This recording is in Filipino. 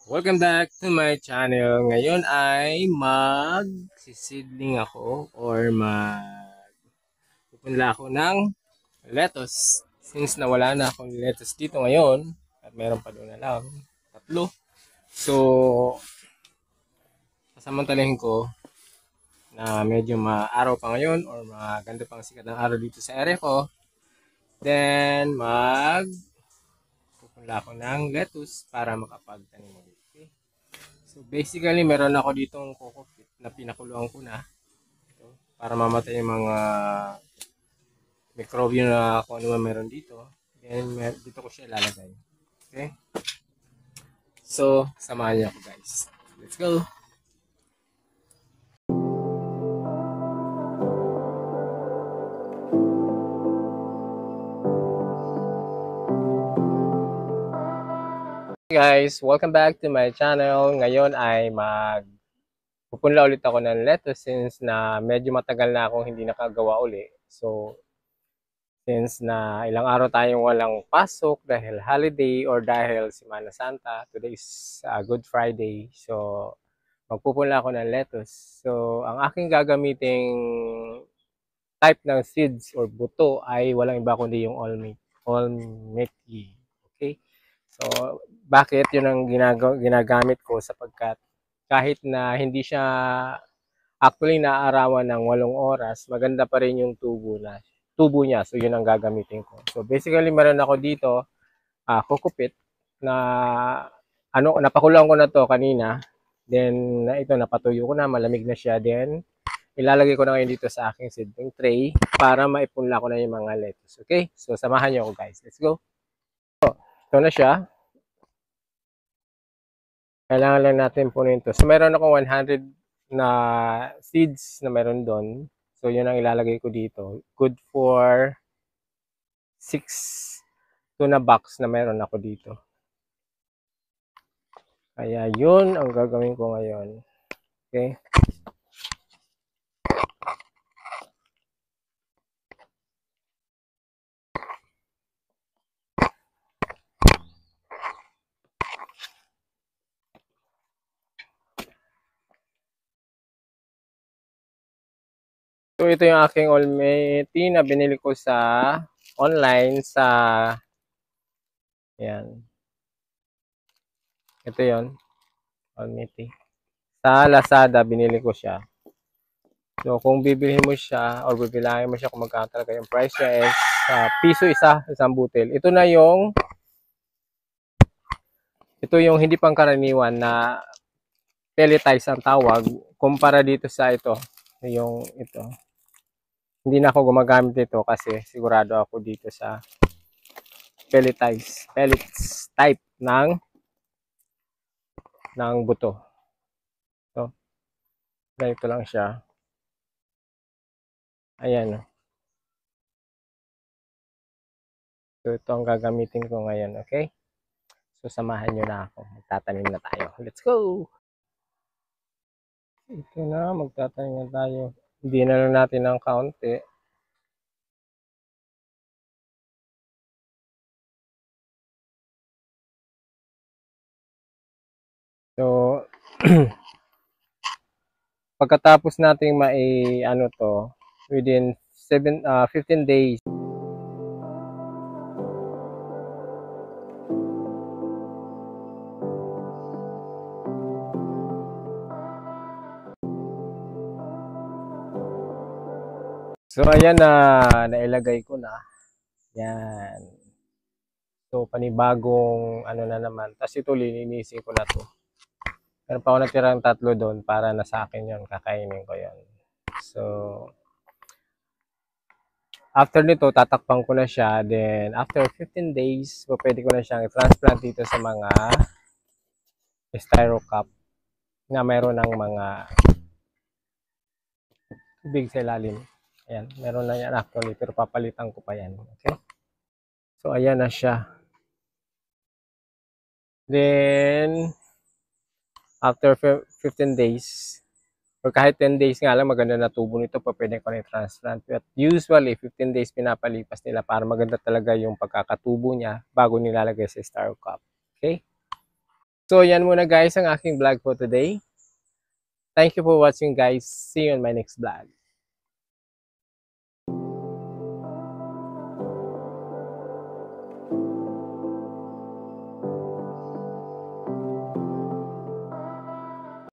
Welcome back to my channel. Ngayon ay mag-seedling ako or pupunla ako ng lettuce. Since nawala na akong lettuce dito ngayon at meron pa doon na lang tatlo. So, sasamantalahin ko na medyo maaraw pa ngayon or maganda pang sikat ng araw dito sa area ko. Then, pupunla ako ng lettuce para makapagtanim ulit. So basically, meron ako ditong coco pit na pinakuluan ko na ito, para mamatay yung mga mikrobyo na kung ano man meron dito. Then dito ko siya ilalagay. Okay? So, samahan niyo ako guys. Let's go! Hey guys, welcome back to my channel. Ngayon ay pupunla ulit ako ng lettuce since na medyo matagal na akong hindi nakagawa uli. So, since na ilang araw tayong walang pasok dahil holiday or dahil Semana Santa, today is Good Friday. So, magpupunla ako ng lettuce. So, ang aking gagamiting type ng seeds or buto ay walang iba kundi yung Olmecti. Okay? So, bakit yun ang ginagamit ko sapagkat kahit na hindi siya actually naaarawan ng 8 oras, maganda pa rin yung tubo niya. So, yun ang gagamitin ko. So, basically, meron ako dito, coco pit na napakuloan ko na to kanina. Then, ito, napatuyo ko na, malamig na siya. Then, ilalagay ko na ngayon dito sa aking seedling tray para maipunla ko na yung mga lettuce. Okay? So, samahan niyo ako guys. Let's go. So, ito na siya. Kailangan lang natin punin ito. So, meron akong 100 na seeds na meron doon. So, yun ang ilalagay ko dito. Good for 6 tuna box na meron ako dito. Kaya, yun ang gagawin ko ngayon. Okay? So, ito yung aking Olmecti na binili ko sa online sa yan. Ito yon Olmecti. Sa Lazada, binili ko siya. So, kung bibilhin mo siya or bibilangin mo siya kung magkano talaga yung price niya is piso isang butil. Ito yung hindi pangkaraniwan na pelletize ang tawag kumpara dito sa ito. Ito. Hindi na ako gumagamit nito kasi sigurado ako dito sa pellets type ng buto. So, ganito lang siya. Ayan. So, ito ang gagamitin ko ngayon, okay? So, samahan nyo na ako. Magtatanim na tayo. Let's go! Ito na, magtatanim na tayo. Hindi na lang natin ng kaunti. So, pagkatapos nating within 15 days. So, ayan na, nailagay ko na. Yan. So, panibagong na naman. Tapos ito, lilinisin ko na to. Meron pa ako natirang 3 doon para na sa akin yon, kakainin ko yon. So, after nito, tatakpan ko na siya. Then, after 15 days, pwede ko na siyang i-transplant dito sa mga styro cup na mayroon ng mga tubig sa ilalim. Ayan, meron na yan actually, pero papalitan ko pa yan. Okay? So, ayan na siya. Then, after 15 days, or kahit 10 days nga lang, maganda na tubo nito, pwede ko na i-transplant. But usually, 15 days pinapalipas nila para maganda talaga yung pagkakatubo niya bago nilalagay sa styro cup. Okay? So yan muna guys ang aking vlog for today. Thank you for watching guys. See you on my next vlog.